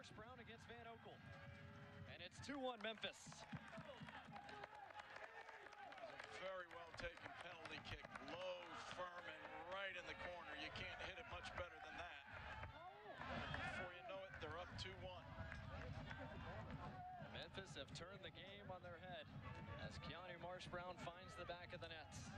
Marsh-Brown against Van Oekel. And it's 2-1 Memphis. Very well taken penalty kick, low, firm, and right in the corner. You can't hit it much better than that. Before you know it, they're up 2-1. Memphis have turned the game on their head as Keanu Marsh-Brown finds the back of the net.